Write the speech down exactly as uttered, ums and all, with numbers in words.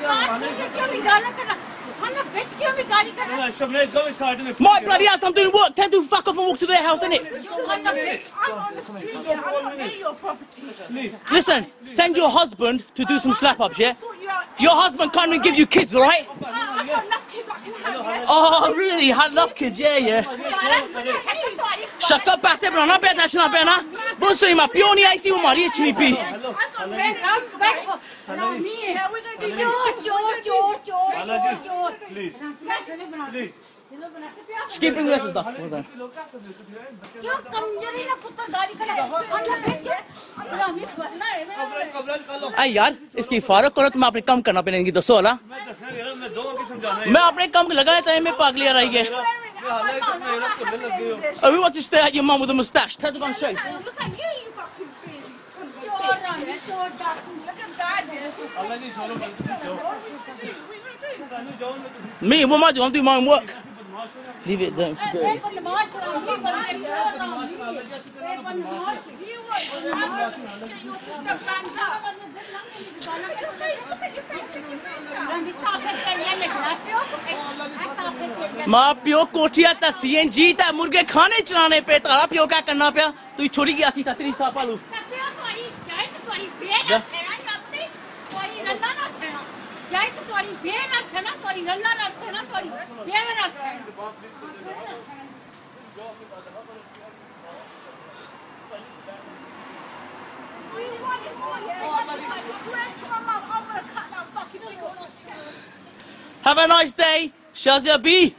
My bloody ass, I'm doing work. Tell them to fuck off and walk to their house, innit? I'm on the street, yeah. I'm not near your property. Listen, send your husband to do some slap-ups, yeah? Your husband can't even give you kids, alright? I've got enough kids I can have, yeah? Oh, really? I love kids, yeah, yeah. Shut up, pass it, bro. Not bad, that's not bad, huh? But so my peony, I see what my rich me be. I've got red, I'm back for... No, me. Yeah, we're going to do George, George, George, George, George, George. Please. Please. Keep bringing the rest of the stuff. Well done. Hey यार, इसकी फारक करो तुम अपने काम करना पड़ेगी दसो वाला। मैं अपने काम लगाया था मैं पागल यार आई है। Oh, who wants to stare at your mum with a moustache? Tell her to go and shave. Look at you, you fucking crazy. Jordan, Jordan, look at that. Me, what am I doing? I'm doing my own work. Leave it there. माँ प्यो कोठिया ता CNG ता मुर्गे खाने चलाने पे तारा प्यो क्या करना पिया तू छोड़ी गया सी तत्री सा पालू जाए तो तुम्हारी बेन और सेना तुम्हारी लल्ला और सेना तुम्हारी बेन और सेना Have a nice day, Shazia B.